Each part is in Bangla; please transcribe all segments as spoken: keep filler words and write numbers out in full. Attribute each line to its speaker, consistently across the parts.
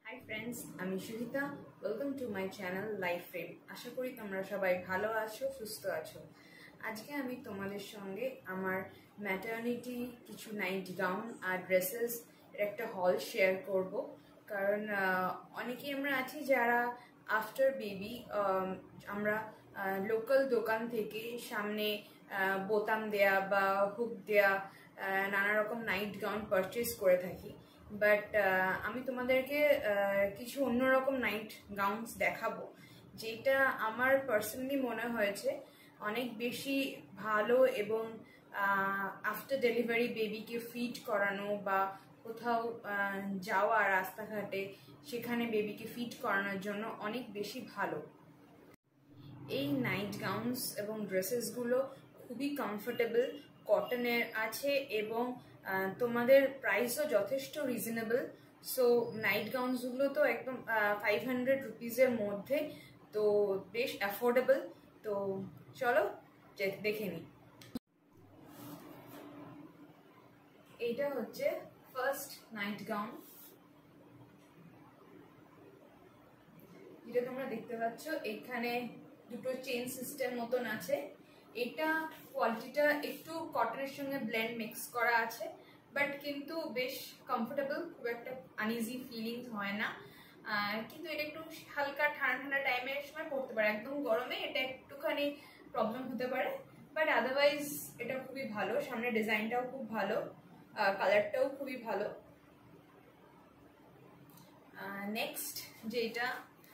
Speaker 1: হাই ফ্রেন্ডস, আমি Suhita. Welcome to my channel life frame. আশা করি তোমরা সবাই ভালো আছো, সুস্থ আছো। আজকে আমি তোমাদের সঙ্গে আমার ম্যাটারনিটি কিছু নাইট গাউন আর ড্রেসেস এর একটা হল শেয়ার করব। কারণ অনেকেই আমরা আছি যারা আফটার বেবি আমরা লোকাল দোকান থেকে সামনে বোতাম দেয়া বা হুক দেয়া নানা রকম নাইট গাউন পারচেজ করে থাকি। বাট আমি তোমাদেরকে কিছু অন্যরকম নাইট গাউনস দেখাবো, যেটা আমার পার্সোনালি মনে হয়েছে অনেক বেশি ভালো এবং আফটার ডেলিভারি বেবিকে ফিট করানো বা কোথাও যাওয়া রাস্তাঘাটে সেখানে বেবিকে ফিট করানোর জন্য অনেক বেশি ভালো। এই নাইট গাউনস এবং ড্রেসেসগুলো খুবই কমফোর্টেবল, কটনের আছে এবং তোমাদের প্রাইসও যথেষ্ট রিজনেবল। সো নাইট গাউনসগুলো তো একদম ফাইভ হান্ড্রেড রুপিজের মধ্যে, তো বেশ অ্যাফোর্ডেবল। তো চলো দেখে নিই। এইটা হচ্ছে ফার্স্ট নাইট গাউন, যেটা তোমরা দেখতে পাচ্ছ। এখানে দুটো চেন সিস্টেম মতন আছে। এটা কোয়ালিটিটা একটু কটনের সঙ্গে ব্লেন্ড মিক্স করা আছে, বাট কিন্তু বেশ কমফোর্টেবল, খুব একটা আনইজি ফিলিংস হয় না। কিন্তু এটা একটু হালকা ঠান্ডা ঠান্ডা টাইমের সময় পড়তে পারে, একদম গরমে এটা একটুখানি প্রবলেম হতে পারে, বাট আদারওয়াইজ এটা খুবই ভালো। সামনে ডিজাইনটাও খুব ভালো, কালারটাও খুবই ভালো। নেক্সট যেটা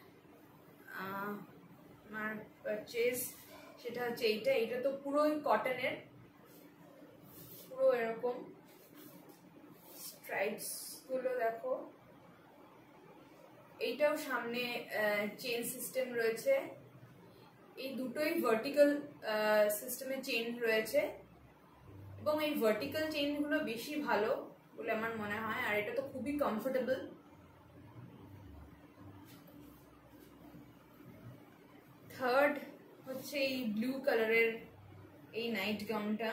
Speaker 1: আমার পারচেজ সেটা হচ্ছে এইটা। এটা তো পুরোই কটনের, পুরো এরকম স্ট্রাইপস গুলো দেখো। এইটাও সামনে চেন সিস্টেম রয়েছে, এই দুটোই ভার্টিক্যাল সিস্টেমে চেন রয়েছে এবং এই ভার্টিক্যাল চেন গুলো বেশি ভালো বলে আমার মনে হয়। আর এটা তো খুবই কমফোর্টেবল। থার্ড হচ্ছে এই ব্লু কালারের এই নাইট গাউনটা।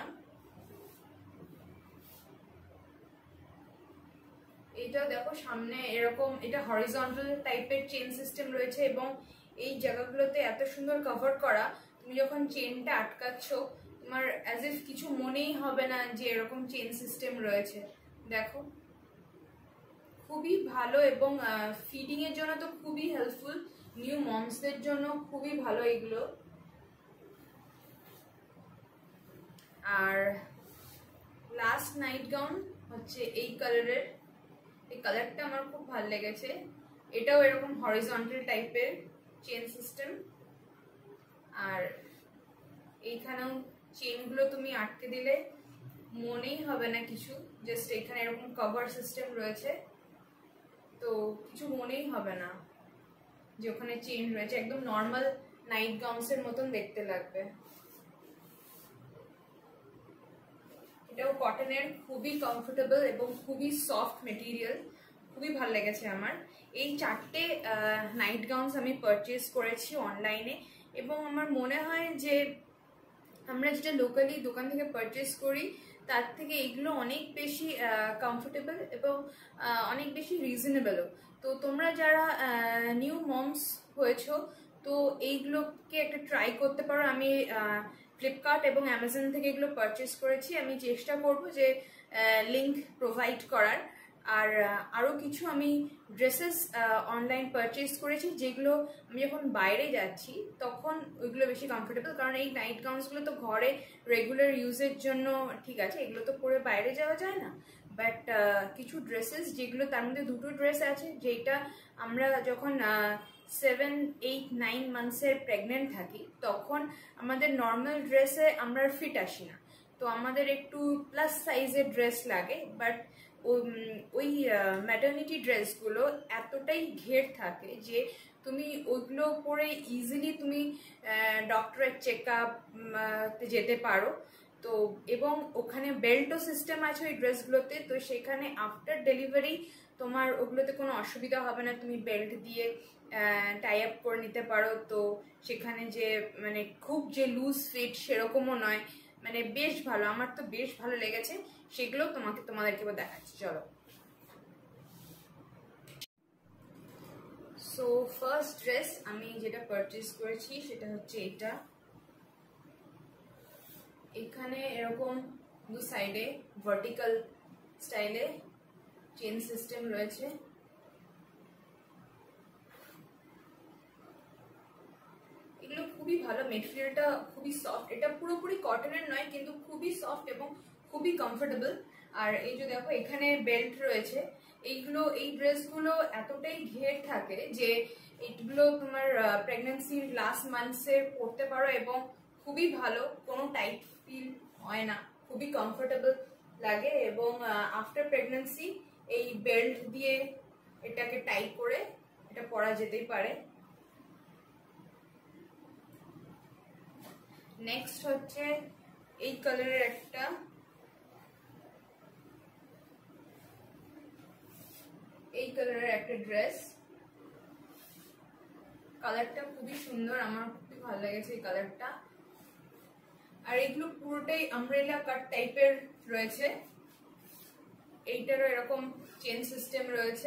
Speaker 1: এটা দেখো সামনে এরকম, এটা হরিজন্টাল টাইপের চেন সিস্টেম রয়েছে এবং এই জায়গাগুলোতে এত সুন্দর কভার করা, তুমি যখন চেনটা আটকাচ্ছ তোমার অ্যাজ ইফ কিছু মনেই হবে না যে এরকম চেন সিস্টেম রয়েছে। দেখো খুবই ভালো এবং ফিটিং এর জন্য তো খুবই হেল্পফুল, নিউ মমসদের জন্য খুবই ভালো এগুলো। আর লাস্ট নাইট গাউন হচ্ছে এই কালারের, এই কালারটা আমার খুব ভালো লেগেছে। এটাও এরকম হরিজন্টাল টাইপের চেন সিস্টেম, আর এইখানেও চেনগুলো তুমি আটকে দিলে মনেই হবে না কিছু, জাস্ট এখানে এরকম কভার সিস্টেম রয়েছে, তো কিছু মনেই হবে না যে ওখানে চেন রয়েছে। একদম নর্মাল নাইট গাউনসের মতন দেখতে লাগবে। এটাও কটনের, খুবই কমফোর্টেবল এবং খুবই সফট মেটেরিয়াল, খুবই ভালো লেগেছে আমার। এই চারটে নাইট গাউনস আমি পারচেজ করেছি অনলাইনে এবং আমার মনে হয় যে আমরা যেটা লোকালি দোকান থেকে পারচেজ করি তার থেকে এগুলো অনেক বেশি কমফোর্টেবল এবং অনেক বেশি রিজনেবলও। তো তোমরা যারা নিউ মমস হয়েছো তো এইগুলোকে একটা ট্রাই করতে পারো। আমি ফ্লিপকার্ট এবং অ্যামাজন থেকে এগুলো পারচেজ করেছি। আমি চেষ্টা করব যে লিঙ্ক প্রোভাইড করার। আর আরও কিছু আমি ড্রেসেস অনলাইন পারচেজ করেছি, যেগুলো আমি যখন বাইরে যাচ্ছি তখন ওইগুলো বেশি কমফোর্টেবল। কারণ এই নাইট গাউনসগুলো তো ঘরে রেগুলার ইউজের জন্য ঠিক আছে, এগুলো তো পরে বাইরে যাওয়া যায় না। বাট কিছু ড্রেসেস যেগুলো, তার মধ্যে দুটো ড্রেস আছে যেটা আমরা যখন সেভেন এইট নাইন মান্থসের প্রেগনেন্ট থাকি তখন আমাদের নর্মাল ড্রেসে আমরা ফিট আসি না, তো আমাদের একটু প্লাস সাইজের ড্রেস লাগে। বাট ওই ম্যাটারনিটি ড্রেসগুলো এতটাই ঘের থাকে যে তুমি ওইগুলো পরে ইজিলি তুমি ডক্টরের চেক আপে যেতে পারো। তো এবং ওখানে বেল্টও সিস্টেম আছে ওই ড্রেসগুলোতে, তো সেখানে আফটার ডেলিভারি তোমার ওগুলোতে কোনো অসুবিধা হবে না, তুমি বেল্ট দিয়ে টাই আপ করে নিতে পারো। তো সেখানে যে মানে খুব যে লুজ ফিট সেরকমও নয়, মানে বেশ ভালো, আমার তো বেশ ভালো লেগেছে। সেগুলো তোমাকে তোমাদেরকে দেখাচ্ছি, চলো। সো ফার্স্ট ড্রেস আমি যেটা পারচেজ করেছি সেটা হচ্ছে এটা। এখানে এরকম দু সাইডে ভার্টিক্যাল স্টাইলে চেন সিস্টেম রয়েছে। এগুলো খুবই ভালো, মেটেরিয়ালটা খুবই সফট, এটা পুরোপুরি কটনের নয় কিন্তু খুবই সফট এবং খুবই কমফোর্টেবল। আর এই যে দেখো এখানে বেল্ট রয়েছে, এইগুলো এই ড্রেসগুলো এতটাই ঘের থাকে যে এইগুলো তোমার প্রেগন্যান্সির লাস্ট মান্থসে পরতে পারো এবং খুবই ভালো, কোনো টাইট ফিল হয় না, খুবই কমফোর্টেবল লাগে এবং আফটার প্রেগন্যান্সি এই বেল্ট দিয়ে এটাকে টাইট করে এটা পরা যেতেই পারে। নেক্সট হচ্ছে এই কালারের একটা, এই কালারের একটা ড্রেস। কালারটা খুবই সুন্দর, আমার খুবই ভালো লেগেছে এই কালারটা। আর এগুলো পুরোটাই আমব্রেলা কাট টাইপের রয়েছে, এইটারও এরকম চেন সিস্টেম রয়েছে।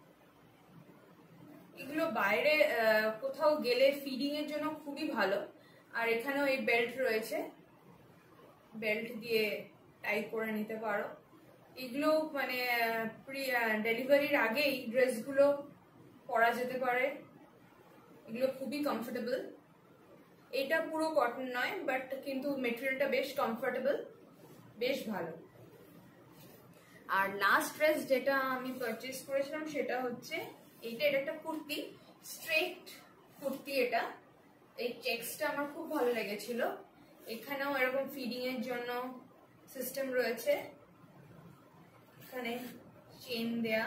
Speaker 1: এগুলো বাইরে কোথাও গেলে ফিডিং এর জন্য খুবই ভালো। আর এখানেও এই বেল্ট রয়েছে, বেল্ট দিয়ে টাই করে নিতে পারো। এগুলো মানে প্রি ডেলিভারির আগে এই ড্রেসগুলো পরা যেতে পারে, এগুলো খুবই কমফোর্টেবল। এটা পুরো কটন নয় বাট কিন্তু মেটেরিয়ালটা বেশ কমফোর্টেবল, বেশ ভালো। আর লাস্ট ড্রেস যেটা আমি পারচেজ করেছিলাম সেটা হচ্ছে এইটা, এটা একটা কুর্তি, স্ট্রেট কুর্তি। এটা এই চেক্সটা আমার খুব ভালো লেগেছিল। এখানেও এরকম ফিডিং এর জন্য সিস্টেম রয়েছে, এখানে চেন দেয়া।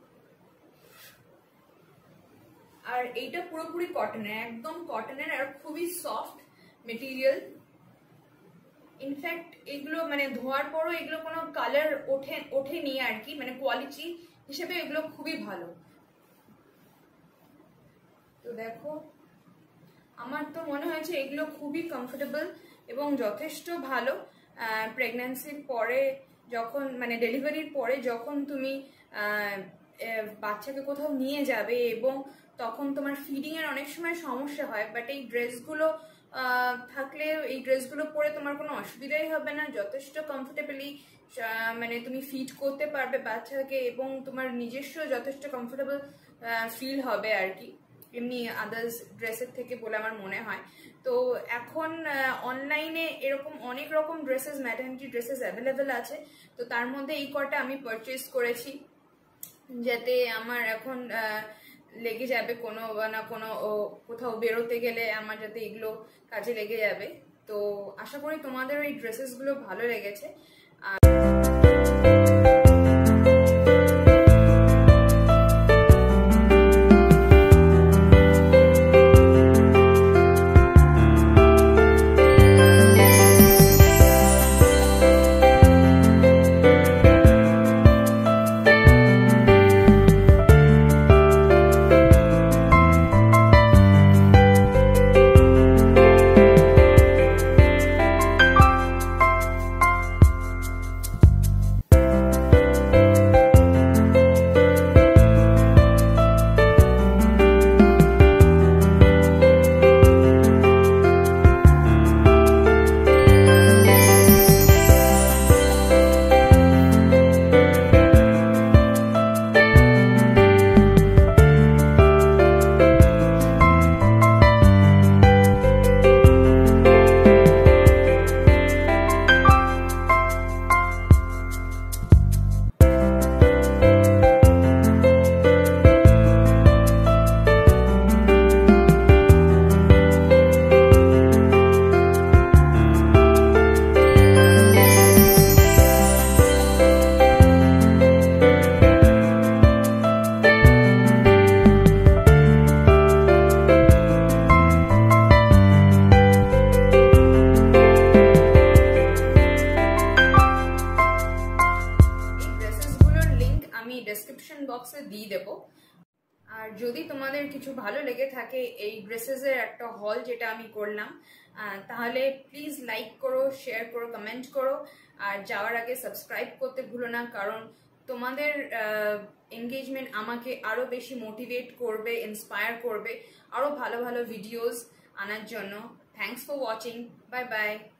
Speaker 1: আর এইটা পুরোপুরি কটনের, একদম কটনের আর খুবই সফট মেটেরিয়াল। ইনফ্যাক্ট এগুলো মানে ধোয়ার পরও এগুলো কোনো কালার ওঠে ওঠেনি আর কি, মানে কোয়ালিটি হিসেবে এগুলো খুবই ভালো। তো দেখো আমার তো মনে হয়েছে এগুলো খুবই কমফোর্টেবল এবং যথেষ্ট ভালো। প্রেগন্যান্সির পরে যখন মানে ডেলিভারির পরে যখন তুমি বাচ্চাকে কোথাও নিয়ে যাবে এবং তখন তোমার ফিডিং এর অনেক সময় সমস্যা হয়, বাট এই ড্রেসগুলো থাকলে এই ড্রেসগুলো পরে তোমার কোনো অসুবিধাই হবে না, যথেষ্ট কমফোর্টেবলি মানে তুমি ফিড করতে পারবে বাচ্চাকে এবং তোমার নিজস্ব যথেষ্ট কমফোর্টেবল ফিল হবে আর কি, এমনি আদার্স ড্রেসের থেকে বলে আমার মনে হয়। তো এখন অনলাইনে এরকম অনেক রকম ড্রেসেস, ম্যাটারনিটি ড্রেসেস অ্যাভেলেবেল আছে। তো তার মধ্যে এই কটা আমি পারচেজ করেছি, যাতে আমার এখন লেগে যাবে কোনো না কোনো কোথাও বেরোতে গেলে আমার যাতে এগুলো কাজে লেগে যাবে। তো আশা করি তোমাদের এই ড্রেসেসগুলো ভালো লেগেছে। আর ডেসক্রিপশন বক্সে দিয়ে দেবো। আর যদি তোমাদের কিছু ভালো লেগে থাকে এই ড্রেসেসের একটা হল যেটা আমি করলাম, তাহলে প্লিজ লাইক করো, শেয়ার করো, কমেন্ট করো। আর যাওয়ার আগে সাবস্ক্রাইব করতে ভুলো না, কারণ তোমাদের এনগেজমেন্ট আমাকে আরো বেশি মোটিভেট করবে, ইন্সপায়ার করবে আরো ভালো ভালো ভিডিওস আনার জন্য। Thanks for watching, bye by.